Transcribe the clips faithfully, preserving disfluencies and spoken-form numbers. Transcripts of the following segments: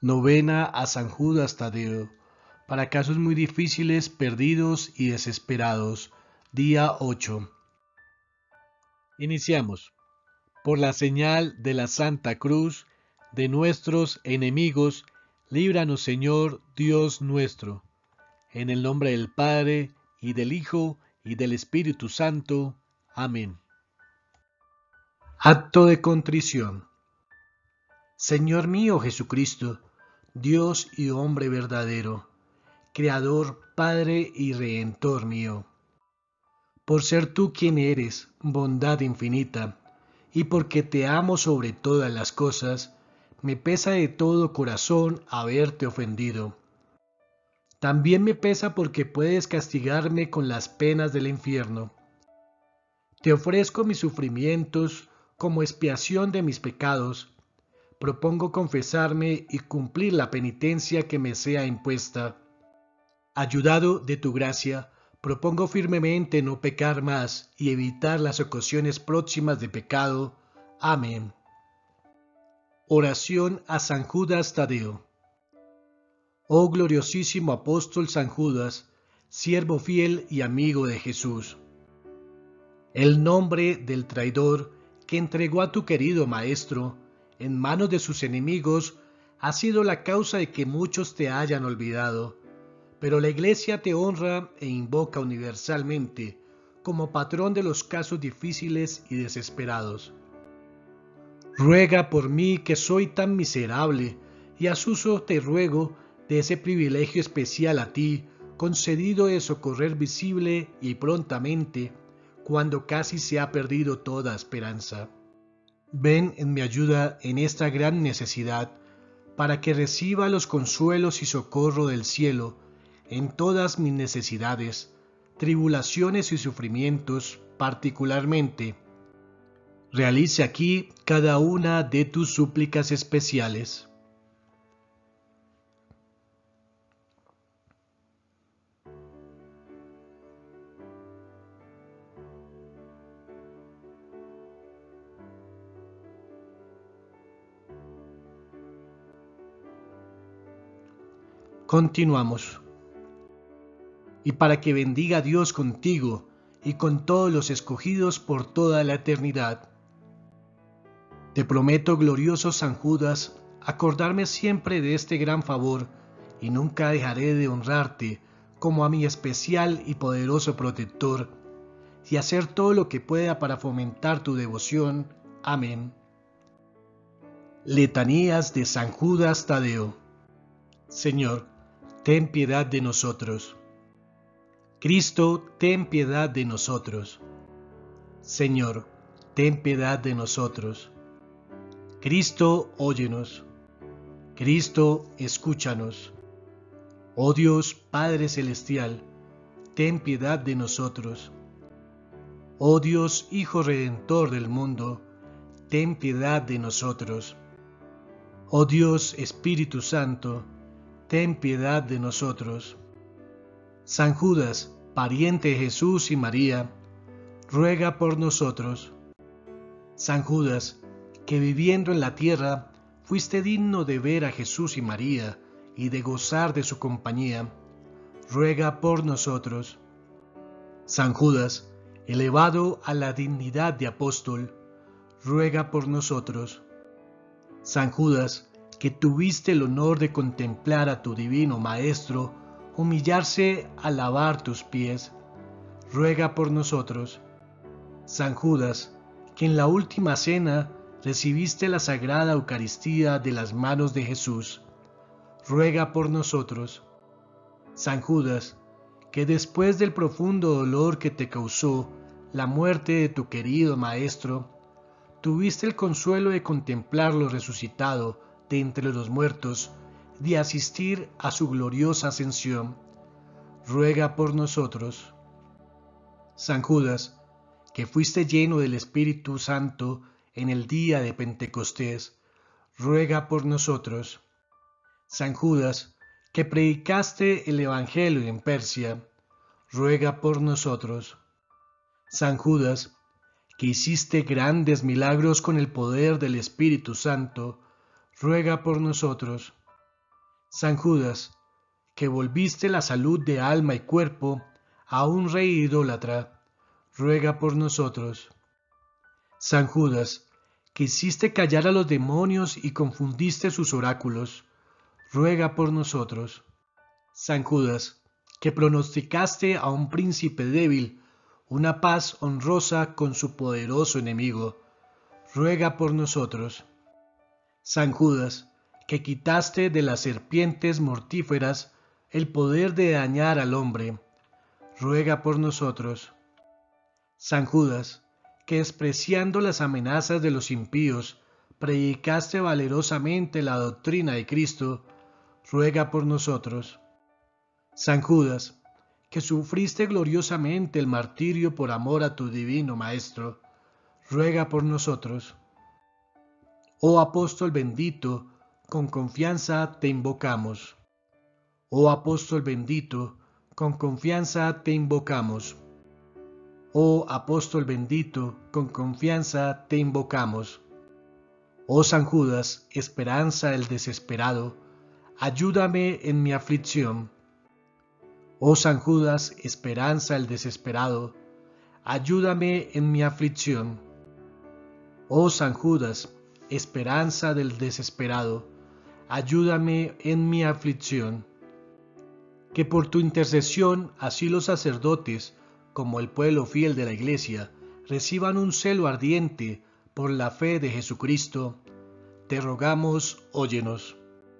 Novena a San Judas Tadeo, para casos muy difíciles, perdidos y desesperados. Día ocho. Iniciamos. Por la señal de la Santa Cruz, de nuestros enemigos, líbranos, Señor, Dios nuestro. En el nombre del Padre, y del Hijo, y del Espíritu Santo. Amén. Acto de contrición. Señor mío Jesucristo, Dios y hombre verdadero, Creador, Padre y Redentor mío, por ser tú quien eres, bondad infinita, y porque te amo sobre todas las cosas, me pesa de todo corazón haberte ofendido. También me pesa porque puedes castigarme con las penas del infierno. Te ofrezco mis sufrimientos como expiación de mis pecados. Propongo confesarme y cumplir la penitencia que me sea impuesta. Ayudado de tu gracia, propongo firmemente no pecar más y evitar las ocasiones próximas de pecado. Amén. Oración a San Judas Tadeo. Oh gloriosísimo apóstol San Judas, siervo fiel y amigo de Jesús. El nombre del traidor que entregó a tu querido Maestro en manos de sus enemigos ha sido la causa de que muchos te hayan olvidado, pero la Iglesia te honra e invoca universalmente como patrón de los casos difíciles y desesperados. Ruega por mí que soy tan miserable, y a uso te ruego de ese privilegio especial a ti, concedido de socorrer visible y prontamente, cuando casi se ha perdido toda esperanza. Ven en mi ayuda en esta gran necesidad, para que reciba los consuelos y socorro del cielo en todas mis necesidades, tribulaciones y sufrimientos particularmente. Realice aquí cada una de tus súplicas especiales. Continuamos. Y para que bendiga a Dios contigo y con todos los escogidos por toda la eternidad. Te prometo, glorioso San Judas, acordarme siempre de este gran favor, y nunca dejaré de honrarte como a mi especial y poderoso protector, y hacer todo lo que pueda para fomentar tu devoción. Amén. Letanías de San Judas Tadeo. Señor, ten piedad de nosotros. Cristo, ten piedad de nosotros. Señor, ten piedad de nosotros. Cristo, óyenos. Cristo, escúchanos. Oh Dios, Padre Celestial, ten piedad de nosotros. Oh Dios, Hijo Redentor del mundo, ten piedad de nosotros. Oh Dios, Espíritu Santo, ten piedad de nosotros. San Judas, pariente de Jesús y María, ruega por nosotros. San Judas, que viviendo en la tierra fuiste digno de ver a Jesús y María y de gozar de su compañía, ruega por nosotros. San Judas, elevado a la dignidad de apóstol, ruega por nosotros. San Judas, que tuviste el honor de contemplar a tu divino Maestro humillarse al lavar tus pies, ruega por nosotros. San Judas, que en la última cena recibiste la sagrada Eucaristía de las manos de Jesús, ruega por nosotros. San Judas, que después del profundo dolor que te causó la muerte de tu querido Maestro, tuviste el consuelo de contemplarlo resucitado de entre los muertos, de asistir a su gloriosa ascensión, ruega por nosotros. San Judas, que fuiste lleno del Espíritu Santo en el día de Pentecostés, ruega por nosotros. San Judas, que predicaste el Evangelio en Persia, ruega por nosotros. San Judas, que hiciste grandes milagros con el poder del Espíritu Santo, ruega por nosotros. San Judas, que volviste la salud de alma y cuerpo a un rey idólatra, ruega por nosotros. San Judas, que hiciste callar a los demonios y confundiste sus oráculos, ruega por nosotros. San Judas, que pronosticaste a un príncipe débil una paz honrosa con su poderoso enemigo, ruega por nosotros. San Judas, que quitaste de las serpientes mortíferas el poder de dañar al hombre, ruega por nosotros. San Judas, que despreciando las amenazas de los impíos, predicaste valerosamente la doctrina de Cristo, ruega por nosotros. San Judas, que sufriste gloriosamente el martirio por amor a tu divino Maestro, ruega por nosotros. Oh apóstol bendito, con confianza te invocamos. Oh apóstol bendito, con confianza te invocamos. Oh apóstol bendito, con confianza te invocamos. Oh San Judas, esperanza del desesperado, ayúdame en mi aflicción. Oh San Judas, esperanza del desesperado, ayúdame en mi aflicción. Oh San Judas, esperanza del desesperado, ayúdame en mi aflicción. Que por tu intercesión así los sacerdotes, como el pueblo fiel de la Iglesia, reciban un celo ardiente por la fe de Jesucristo, te rogamos, óyenos.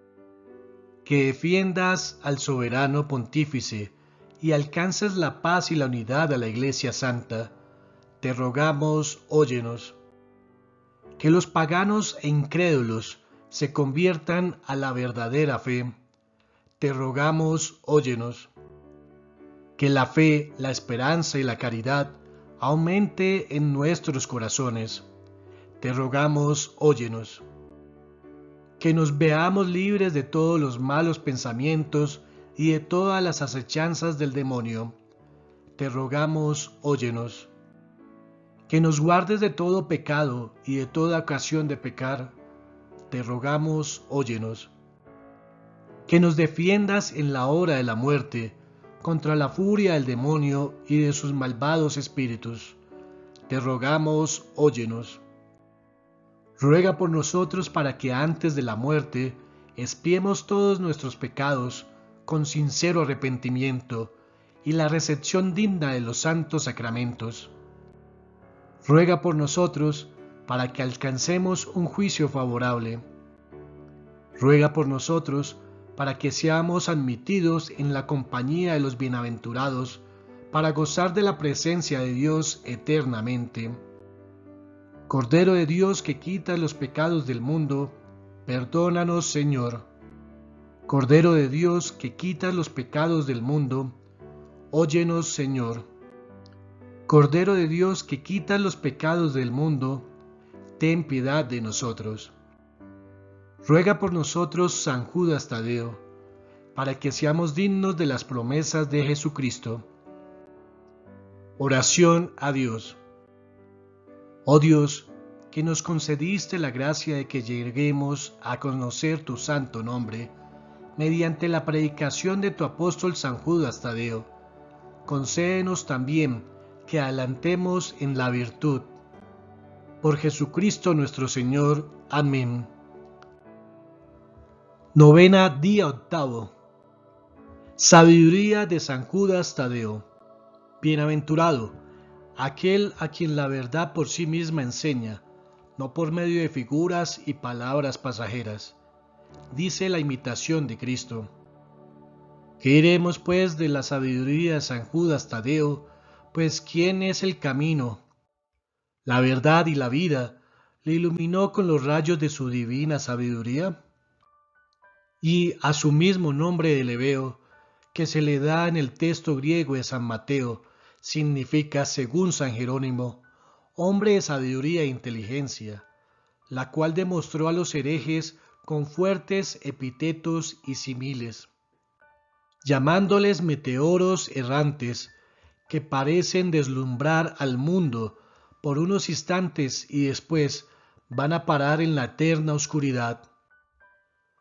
Que defiendas al soberano pontífice y alcances la paz y la unidad a la Iglesia Santa, te rogamos, óyenos. Que los paganos e incrédulos se conviertan a la verdadera fe, te rogamos, óyenos. Que la fe, la esperanza y la caridad aumente en nuestros corazones, te rogamos, óyenos. Que nos veamos libres de todos los malos pensamientos y de todas las acechanzas del demonio, te rogamos, óyenos. Que nos guardes de todo pecado y de toda ocasión de pecar, te rogamos, óyenos. Que nos defiendas en la hora de la muerte contra la furia del demonio y de sus malvados espíritus, te rogamos, óyenos. Ruega por nosotros para que antes de la muerte expiemos todos nuestros pecados con sincero arrepentimiento y la recepción digna de los santos sacramentos. Ruega por nosotros para que alcancemos un juicio favorable. Ruega por nosotros para que seamos admitidos en la compañía de los bienaventurados, para gozar de la presencia de Dios eternamente. Cordero de Dios que quitas los pecados del mundo, perdónanos, Señor. Cordero de Dios que quitas los pecados del mundo, óyenos, Señor. Cordero de Dios que quitas los pecados del mundo, ten piedad de nosotros. Ruega por nosotros, San Judas Tadeo, para que seamos dignos de las promesas de Jesucristo. Oración a Dios. Oh Dios, que nos concediste la gracia de que lleguemos a conocer tu santo nombre, mediante la predicación de tu apóstol San Judas Tadeo, concédenos también que adelantemos en la virtud. Por Jesucristo nuestro Señor. Amén. Novena, día octavo. Sabiduría de San Judas Tadeo. Bienaventurado aquel a quien la verdad por sí misma enseña, no por medio de figuras y palabras pasajeras. Dice la imitación de Cristo. ¿Qué diremos pues de la sabiduría de San Judas Tadeo? Pues ¿quién es el camino, la verdad y la vida? ¿Le iluminó con los rayos de su divina sabiduría? Y a su mismo nombre del hebreo, que se le da en el texto griego de San Mateo, significa, según San Jerónimo, hombre de sabiduría e inteligencia, la cual demostró a los herejes con fuertes epítetos y símiles, llamándoles meteoros errantes, que parecen deslumbrar al mundo por unos instantes y después van a parar en la eterna oscuridad.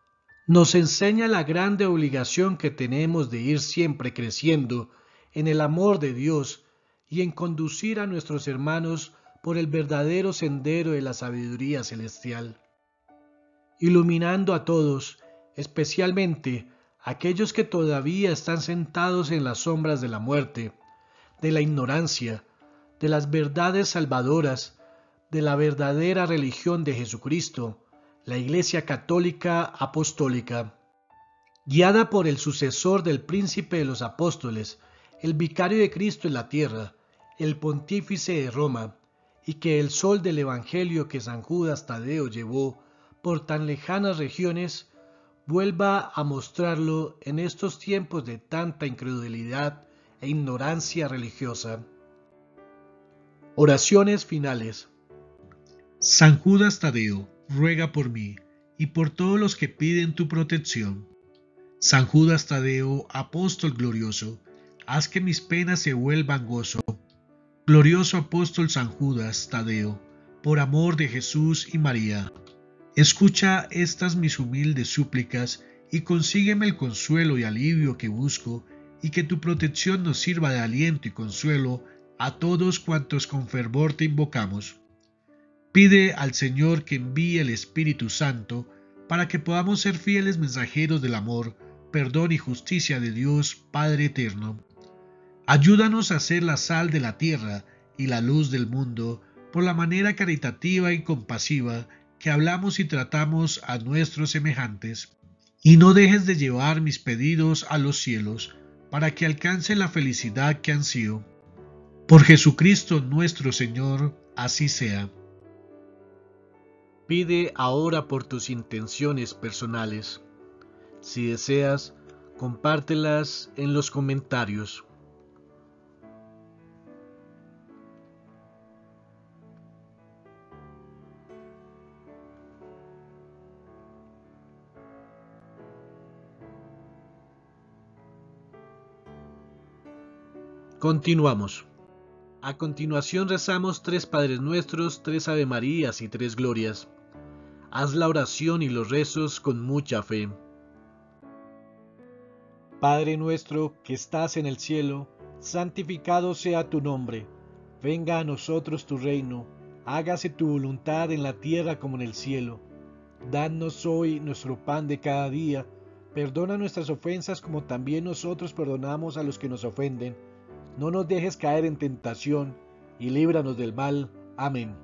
nos enseña la grande obligación que tenemos de ir siempre creciendo en el amor de Dios y en conducir a nuestros hermanos por el verdadero sendero de la sabiduría celestial, iluminando a todos, especialmente aquellos que todavía están sentados en las sombras de la muerte, de la ignorancia, de las verdades salvadoras, de la verdadera religión de Jesucristo, la Iglesia Católica Apostólica, guiada por el sucesor del Príncipe de los Apóstoles, el Vicario de Cristo en la tierra, el Pontífice de Roma, y que el sol del Evangelio que San Judas Tadeo llevó por tan lejanas regiones, vuelva a mostrarlo en estos tiempos de tanta incredulidad e ignorancia religiosa. Oraciones finales. San Judas Tadeo, ruega por mí y por todos los que piden tu protección. San Judas Tadeo, apóstol glorioso, haz que mis penas se vuelvan gozo. Glorioso apóstol San Judas Tadeo, por amor de Jesús y María, escucha estas mis humildes súplicas y consígueme el consuelo y alivio que busco, y que tu protección nos sirva de aliento y consuelo a todos cuantos con fervor te invocamos. Pide al Señor que envíe el Espíritu Santo para que podamos ser fieles mensajeros del amor, perdón y justicia de Dios Padre eterno. Ayúdanos a ser la sal de la tierra y la luz del mundo por la manera caritativa y compasiva que hablamos y tratamos a nuestros semejantes. Y no dejes de llevar mis pedidos a los cielos para que alcance la felicidad que ansío. Por Jesucristo nuestro Señor, así sea. Pide ahora por tus intenciones personales. Si deseas, compártelas en los comentarios. Continuamos. A continuación rezamos tres Padres Nuestros, tres Ave Marías y tres Glorias. Haz la oración y los rezos con mucha fe. Padre nuestro que estás en el cielo, santificado sea tu nombre. Venga a nosotros tu reino. Hágase tu voluntad en la tierra como en el cielo. Danos hoy nuestro pan de cada día. Perdona nuestras ofensas como también nosotros perdonamos a los que nos ofenden. No nos dejes caer en tentación, y líbranos del mal. Amén.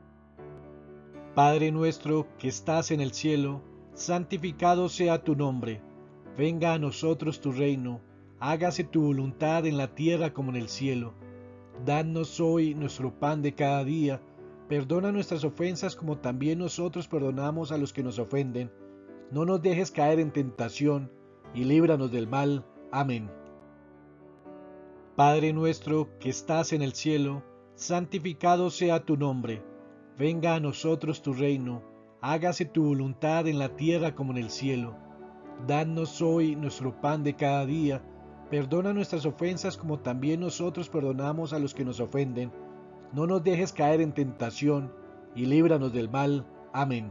Padre nuestro que estás en el cielo, santificado sea tu nombre. Venga a nosotros tu reino. Hágase tu voluntad en la tierra como en el cielo. Danos hoy nuestro pan de cada día. Perdona nuestras ofensas como también nosotros perdonamos a los que nos ofenden. No nos dejes caer en tentación, y líbranos del mal. Amén. Padre nuestro que estás en el cielo, santificado sea tu nombre. Venga a nosotros tu reino. Hágase tu voluntad en la tierra como en el cielo. Danos hoy nuestro pan de cada día. Perdona nuestras ofensas como también nosotros perdonamos a los que nos ofenden. No nos dejes caer en tentación, y líbranos del mal. Amén.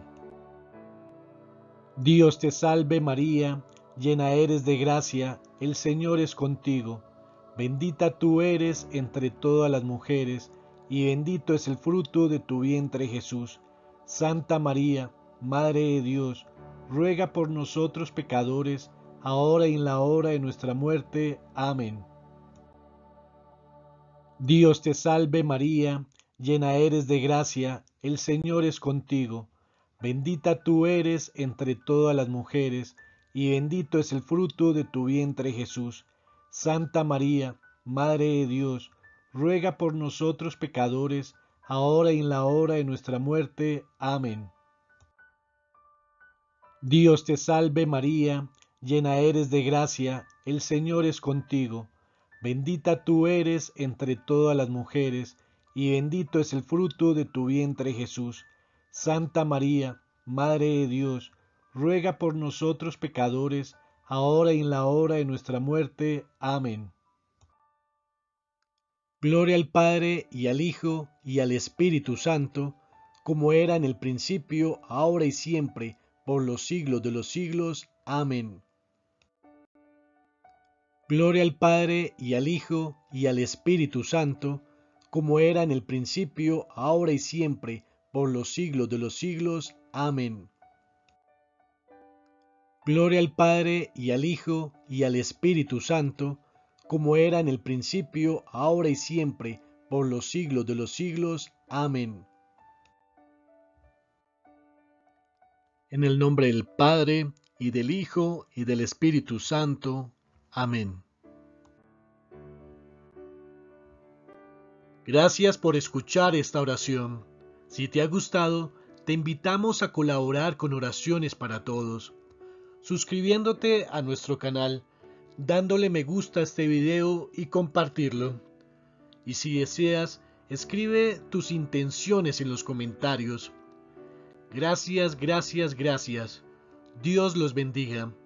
Dios te salve María, llena eres de gracia, el Señor es contigo. Bendita tú eres entre todas las mujeres, y bendito es el fruto de tu vientre Jesús. Santa María, Madre de Dios, ruega por nosotros pecadores, ahora y en la hora de nuestra muerte. Amén. Dios te salve María, llena eres de gracia, el Señor es contigo. Bendita tú eres entre todas las mujeres, y bendito es el fruto de tu vientre Jesús. Santa María, Madre de Dios, ruega por nosotros pecadores, ahora y en la hora de nuestra muerte. Amén. Dios te salve María, llena eres de gracia, el Señor es contigo. Bendita tú eres entre todas las mujeres, y bendito es el fruto de tu vientre Jesús. Santa María, Madre de Dios, ruega por nosotros pecadores, ahora y en la hora de nuestra muerte. Amén. Gloria al Padre, y al Hijo, y al Espíritu Santo, como era en el principio, ahora y siempre, por los siglos de los siglos. Amén. Gloria al Padre, y al Hijo, y al Espíritu Santo, como era en el principio, ahora y siempre, por los siglos de los siglos. Amén. Gloria al Padre, y al Hijo, y al Espíritu Santo, como era en el principio, ahora y siempre, por los siglos de los siglos. Amén. En el nombre del Padre, y del Hijo, y del Espíritu Santo. Amén. Gracias por escuchar esta oración. Si te ha gustado, te invitamos a colaborar con Oraciones para Todos, suscribiéndote a nuestro canal, dándole me gusta a este video y compartirlo. Y si deseas, escribe tus intenciones en los comentarios. Gracias, gracias, gracias. Dios los bendiga.